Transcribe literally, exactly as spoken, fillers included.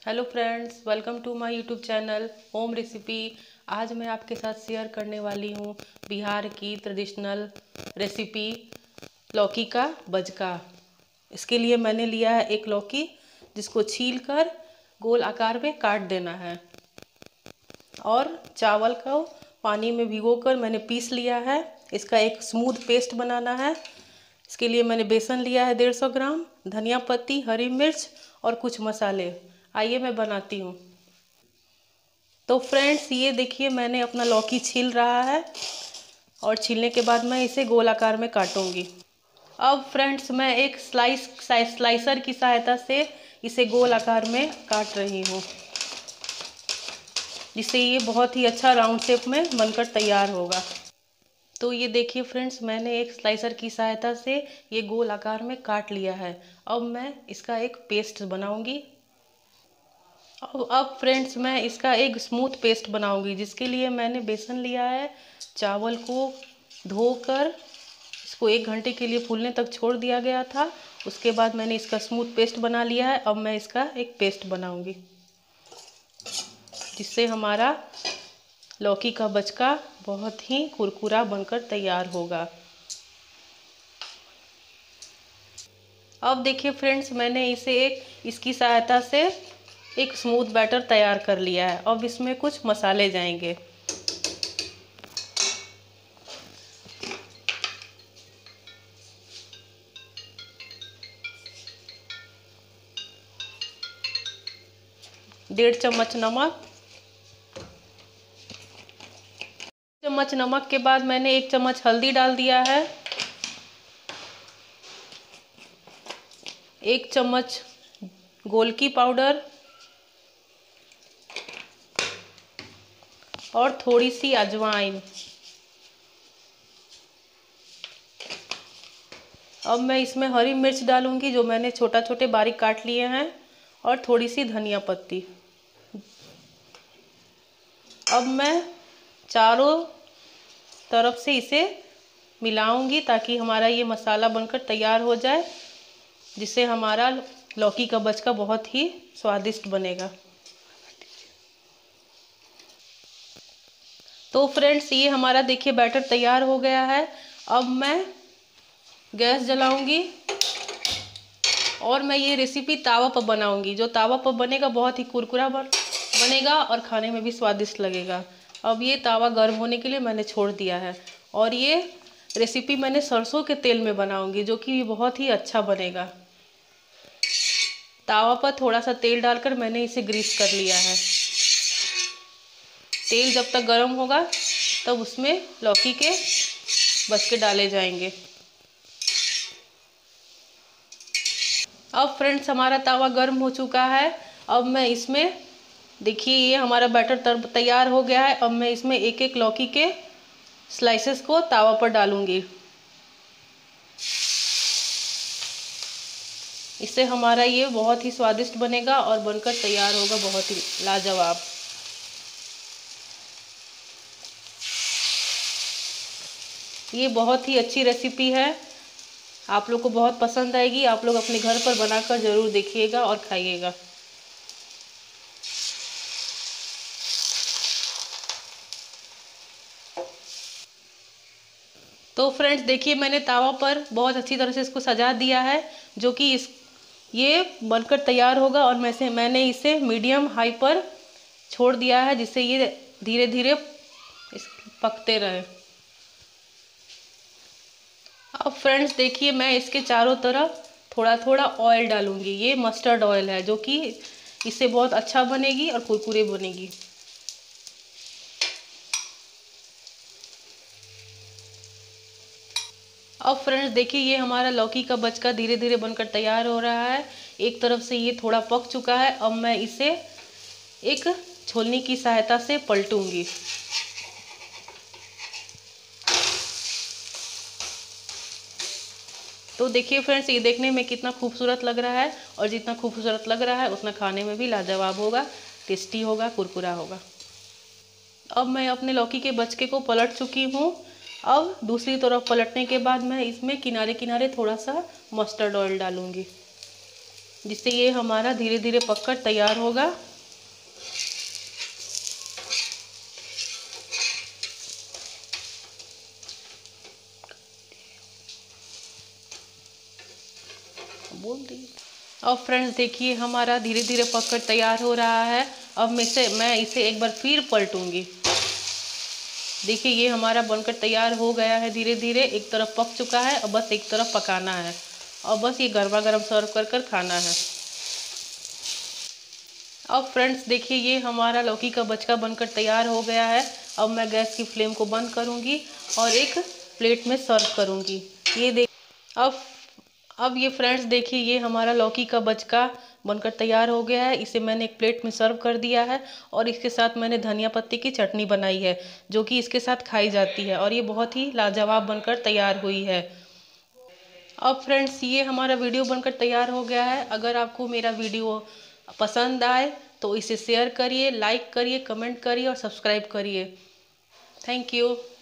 Hello friends, welcome to my YouTube channel home recipe. आज मैं आपके साथ शेयर करने वाली हूँ बिहार की ट्रेडिशनल रेसिपी लौकी का बजका। इसके लिए मैंने लिया है एक लौकी, जिसको छीलकर गोल आकार में काट देना है, और चावल को पानी में भिगोकर मैंने पीस लिया है। इसका एक स्मूथ पेस्ट बनाना है। इसके लिए मैंने बेसन लिया है डेढ़ सौ ग्राम, धनिया पत्ती, हरी मिर्च और कुछ मसाले। आइए मैं बनाती हूँ। तो फ्रेंड्स, ये देखिए मैंने अपना लौकी छील रहा है, और छीलने के बाद मैं इसे गोल आकार में काटूंगी। अब फ्रेंड्स, मैं एक स्लाइस स्लाइसर की सहायता से इसे गोल आकार में काट रही हूँ, जिससे ये बहुत ही अच्छा राउंड शेप में बनकर तैयार होगा। तो ये देखिए फ्रेंड्स, मैंने एक स्लाइसर की सहायता से ये गोल आकार में काट लिया है। अब मैं इसका एक पेस्ट बनाऊंगी। अब अब फ्रेंड्स, मैं इसका एक स्मूथ पेस्ट बनाऊंगी, जिसके लिए मैंने बेसन लिया है। चावल को धोकर इसको एक घंटे के लिए फूलने तक छोड़ दिया गया था। उसके बाद मैंने इसका स्मूथ पेस्ट बना लिया है। अब मैं इसका एक पेस्ट बनाऊंगी, जिससे हमारा लौकी का बचका बहुत ही कुरकुरा बनकर तैयार होगा। अब देखिए फ्रेंड्स, मैंने इसे एक इसकी सहायता से एक स्मूथ बैटर तैयार कर लिया है। अब इसमें कुछ मसाले जाएंगे। डेढ़ चम्मच नमक। चम्मच नमक के बाद मैंने एक चम्मच हल्दी डाल दिया है। एक चम्मच गोलकी पाउडर और थोड़ी सी अजवाइन। अब मैं इसमें हरी मिर्च डालूंगी, जो मैंने छोटा छोटे बारीक काट लिए हैं, और थोड़ी सी धनिया पत्ती। अब मैं चारों तरफ से इसे मिलाऊंगी, ताकि हमारा ये मसाला बनकर तैयार हो जाए, जिससे हमारा लौकी का बचका बहुत ही स्वादिष्ट बनेगा। तो फ्रेंड्स, ये हमारा देखिए बैटर तैयार हो गया है। अब मैं गैस जलाऊंगी, और मैं ये रेसिपी तावा पर बनाऊंगी। जो तावा पर बनेगा बहुत ही कुरकुरा बन बनेगा और खाने में भी स्वादिष्ट लगेगा। अब ये तावा गर्म होने के लिए मैंने छोड़ दिया है, और ये रेसिपी मैंने सरसों के तेल में बनाऊंगी, जो कि बहुत ही अच्छा बनेगा। तावा पर थोड़ा सा तेल डालकर मैंने इसे ग्रीस कर लिया है। तेल जब तक गर्म होगा, तब उसमें लौकी के बचके डाले जाएंगे। अब फ्रेंड्स, हमारा तावा गर्म हो चुका है। अब मैं इसमें देखिए, ये हमारा बैटर तैयार हो गया है। अब मैं इसमें एक एक लौकी के स्लाइसेस को तावा पर डालूंगी। इससे हमारा ये बहुत ही स्वादिष्ट बनेगा और बनकर तैयार होगा बहुत ही लाजवाब। ये बहुत ही अच्छी रेसिपी है, आप लोग को बहुत पसंद आएगी। आप लोग अपने घर पर बनाकर ज़रूर देखिएगा और खाइएगा। तो फ्रेंड्स देखिए, मैंने तावा पर बहुत अच्छी तरह से इसको सजा दिया है, जो कि इस ये बनकर तैयार होगा। और मैं से मैंने इसे मीडियम हाई पर छोड़ दिया है, जिससे ये धीरे धीरे इस पकते रहे। अब फ्रेंड्स देखिए, मैं इसके चारों तरफ थोड़ा थोड़ा ऑयल डालूंगी। ये मस्टर्ड ऑयल है, जो कि इससे बहुत अच्छा बनेगी और कुरकुरे बनेगी। अब फ्रेंड्स देखिए, ये हमारा लौकी का बचका धीरे धीरे बनकर तैयार हो रहा है। एक तरफ से ये थोड़ा पक चुका है। अब मैं इसे एक छोलनी की सहायता से पलटूंगी। तो देखिए फ्रेंड्स, ये देखने में कितना खूबसूरत लग रहा है, और जितना खूबसूरत लग रहा है उतना खाने में भी लाजवाब होगा, टेस्टी होगा, कुरकुरा होगा। अब मैं अपने लौकी के बचके को पलट चुकी हूँ। अब दूसरी तरफ पलटने के बाद मैं इसमें किनारे किनारे थोड़ा सा मस्टर्ड ऑयल डालूंगी, जिससे ये हमारा धीरे धीरे पककर तैयार होगा। बोल दी। अब फ्रेंड्स देखिए हमारा धीरे धीरे पककर तैयार हो रहा है। अब मैं इसे मैं इसे एक बार फिर पलटूंगी। देखिए ये हमारा बनकर तैयार हो गया है। धीरे धीरे एक तरफ पक चुका है, अब बस एक तरफ पकाना है और बस ये गर्मा गर्म सर्व कर कर खाना है। अब फ्रेंड्स देखिए ये हमारा लौकी का बचका बनकर तैयार हो गया है। अब मैं गैस की फ्लेम को बंद करूंगी और एक प्लेट में सर्व करूंगी। ये देख अब अब ये फ्रेंड्स देखिए ये हमारा लौकी का बचका बनकर तैयार हो गया है। इसे मैंने एक प्लेट में सर्व कर दिया है और इसके साथ मैंने धनिया पत्ती की चटनी बनाई है जो कि इसके साथ खाई जाती है और ये बहुत ही लाजवाब बनकर तैयार हुई है। अब फ्रेंड्स ये हमारा वीडियो बनकर तैयार हो गया है। अगर आपको मेरा वीडियो पसंद आए तो इसे शेयर करिए, लाइक करिए, कमेंट करिए और सब्सक्राइब करिए। Thank you.